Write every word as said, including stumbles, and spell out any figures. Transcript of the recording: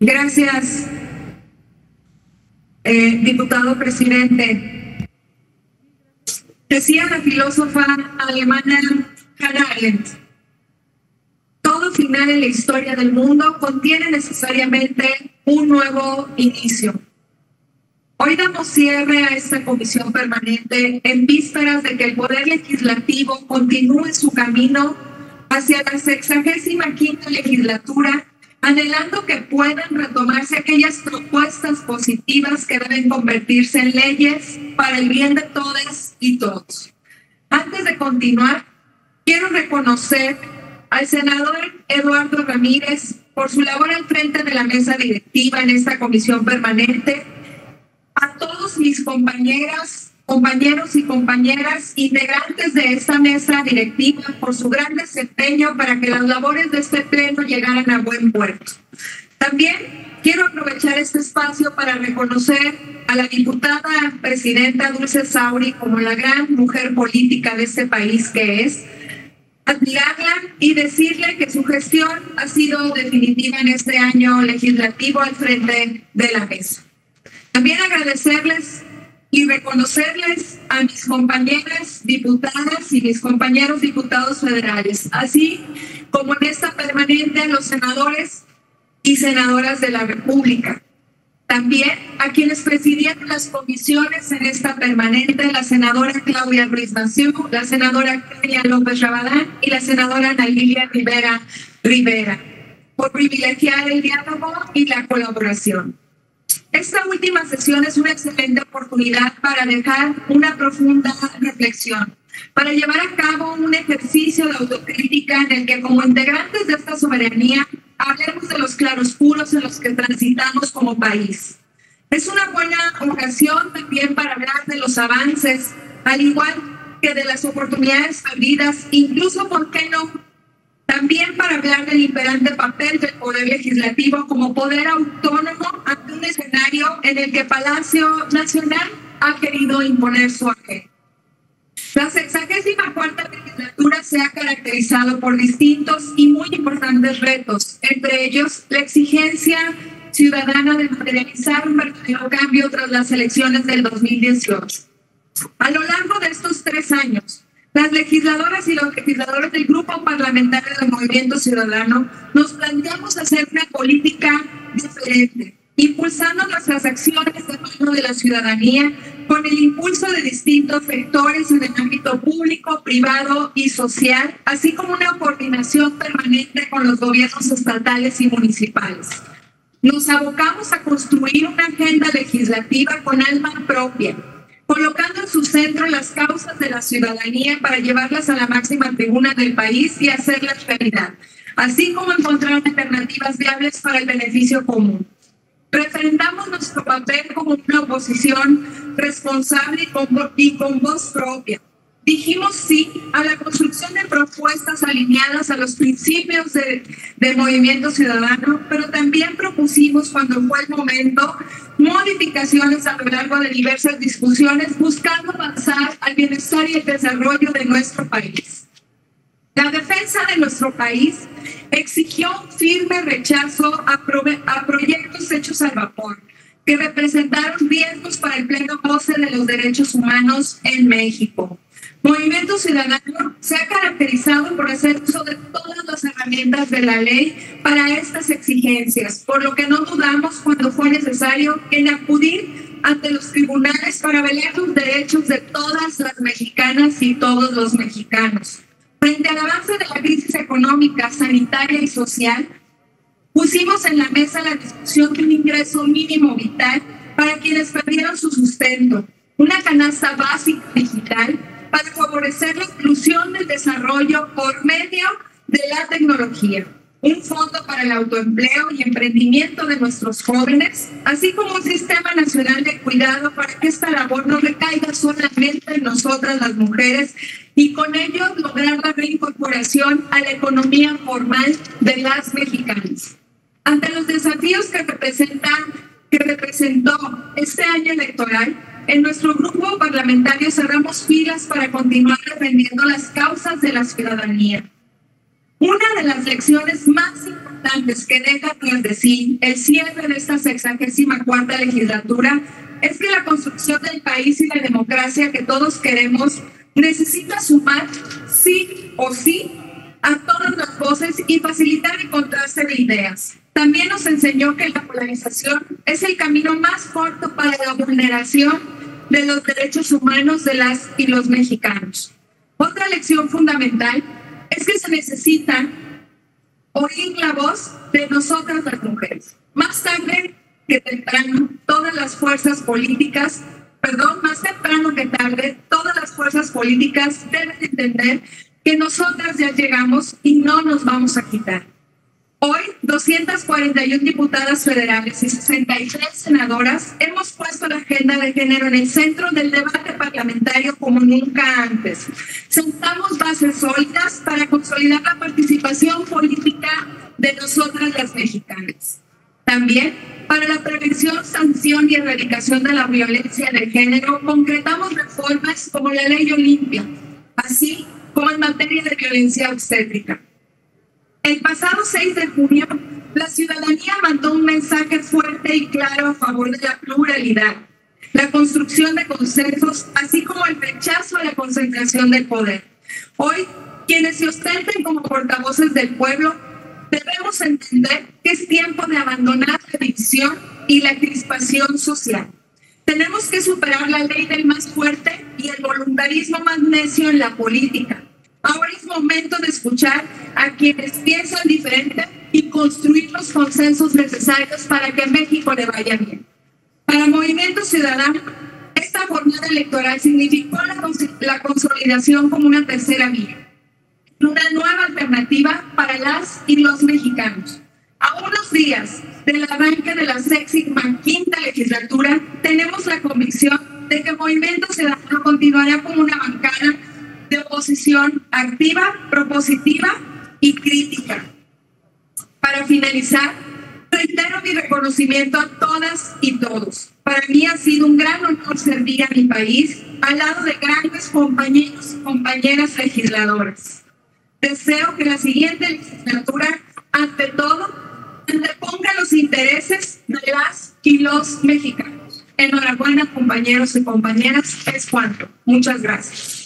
Gracias, eh, diputado presidente. Decía la filósofa alemana Hannah Arendt: todo final en la historia del mundo contiene necesariamente un nuevo inicio. Hoy damos cierre a esta comisión permanente en vísperas de que el Poder Legislativo continúe su camino hacia la sexagésima quinta legislatura, anhelando que puedan retomarse aquellas propuestas positivas que deben convertirse en leyes para el bien de todas y todos. Antes de continuar, quiero reconocer al senador Eduardo Ramírez por su labor al frente de la mesa directiva en esta comisión permanente, a todos mis compañeras, compañeros y compañeras integrantes de esta mesa directiva por su gran desempeño para que las labores de este pleno llegaran a buen puerto. También quiero aprovechar este espacio para reconocer a la diputada presidenta Dulce Sauri como la gran mujer política de este país que es, admirarla y decirle que su gestión ha sido definitiva en este año legislativo al frente de la mesa. También agradecerles y reconocerles a mis compañeras diputadas y mis compañeros diputados federales, así como en esta permanente a los senadores y senadoras de la República. También a quienes presidieron las comisiones en esta permanente, la senadora Claudia Ruiz Massieu, la senadora Kenia López Rabadán y la senadora Ana Lilia Rivera Rivera, por privilegiar el diálogo y la colaboración. Esta última sesión es una excelente oportunidad para dejar una profunda reflexión, para llevar a cabo un ejercicio de autocrítica en el que como integrantes de esta soberanía hablemos de los claroscuros en los que transitamos como país. Es una buena ocasión también para hablar de los avances, al igual que de las oportunidades perdidas, incluso, ¿por qué no?, también para hablar del imperante papel del Poder Legislativo como poder autónomo ante un escenario en el que Palacio Nacional ha querido imponer su agenda. La sexagésima cuarta legislatura se ha caracterizado por distintos y muy importantes retos, entre ellos la exigencia ciudadana de materializar un verdadero cambio tras las elecciones del dos mil dieciocho. A lo largo de estos tres años, las legisladoras y los legisladores del Grupo Parlamentario del Movimiento Ciudadano nos planteamos hacer una política diferente, impulsando nuestras acciones de mano de la ciudadanía con el impulso de distintos sectores en el ámbito público, privado y social, así como una coordinación permanente con los gobiernos estatales y municipales. Nos abocamos a construir una agenda legislativa con alma propia, colocando en su centro las causas de la ciudadanía para llevarlas a la máxima tribuna del país y hacerlas realidad, así como encontrar alternativas viables para el beneficio común. Refrendamos nuestro papel como una oposición responsable y con, y con voz propia. Dijimos sí a la construcción de propuestas alineadas a los principios de, del Movimiento Ciudadano, pero también propusimos, cuando fue el momento, modificaciones a lo largo de diversas discusiones, buscando avanzar al bienestar y el desarrollo de nuestro país. La defensa de nuestro país exigió un firme rechazo a, pro, a proyectos hechos al vapor, que representaron riesgos para el pleno goce de los derechos humanos en México. Movimiento Ciudadano se ha caracterizado por hacer uso de todas las herramientas de la ley para estas exigencias, por lo que no dudamos cuando fue necesario en acudir ante los tribunales para velar los derechos de todas las mexicanas y todos los mexicanos. Frente al avance de la crisis económica, sanitaria y social, pusimos en la mesa la discusión de un ingreso mínimo vital para quienes perdieron su sustento, una canasta básica digital para favorecer la inclusión del desarrollo por medio de la tecnología, un fondo para el autoempleo y emprendimiento de nuestros jóvenes, así como un sistema nacional de cuidado para que esta labor no recaiga solamente en nosotras las mujeres y con ello lograr la reincorporación a la economía formal de las mexicanas. Ante los desafíos que representan, que representó este año electoral, en nuestro grupo parlamentario cerramos filas para continuar defendiendo las causas de la ciudadanía. Una de las lecciones más importantes importantes que deja tras de sí el cierre de esta sexagésima cuarta legislatura es que la construcción del país y la democracia que todos queremos necesita sumar sí o sí a todas las voces y facilitar el contraste de ideas. También nos enseñó que la polarización es el camino más corto para la vulneración de los derechos humanos de las y los mexicanos. Otra lección fundamental es que se necesita oír la voz de nosotras las mujeres. Más tarde que temprano, todas las fuerzas políticas, perdón, más temprano que tarde, todas las fuerzas políticas deben entender que nosotras ya llegamos y no nos vamos a quitar. Hoy, doscientas cuarenta y una diputadas federales y sesenta y tres senadoras hemos puesto la agenda de género en el centro del debate parlamentario como nunca antes. Sentamos bases sólidas para consolidar la participación política de nosotras las mexicanas. También, para la prevención, sanción y erradicación de la violencia de género, concretamos reformas como la Ley Olimpia, así como en materia de violencia obstétrica. El pasado seis de junio, la ciudadanía mandó un mensaje fuerte y claro a favor de la pluralidad, la construcción de consensos, así como el rechazo a la concentración del poder. Hoy, quienes se ostenten como portavoces del pueblo, debemos entender que es tiempo de abandonar la división y la crispación social. Tenemos que superar la ley del más fuerte y el voluntarismo más necio en la política. Ahora es momento de escuchar a quienes piensan diferente y construir los consensos necesarios para que a México le vaya bien. Para Movimiento Ciudadano, esta jornada electoral significó la, cons la consolidación como una tercera vía, una nueva alternativa para las y los mexicanos. A unos días del arranque de la sexagésima quinta legislatura, tenemos la convicción de que Movimiento Ciudadano continuará como una bancada de oposición activa, propositiva y crítica. Para finalizar, reitero mi reconocimiento a todas y todos. Para mí ha sido un gran honor servir a mi país al lado de grandes compañeros y compañeras legisladoras. Deseo que la siguiente legislatura, ante todo, anteponga los intereses de las y los mexicanos. Enhorabuena, compañeros y compañeras. Es cuanto. Muchas gracias.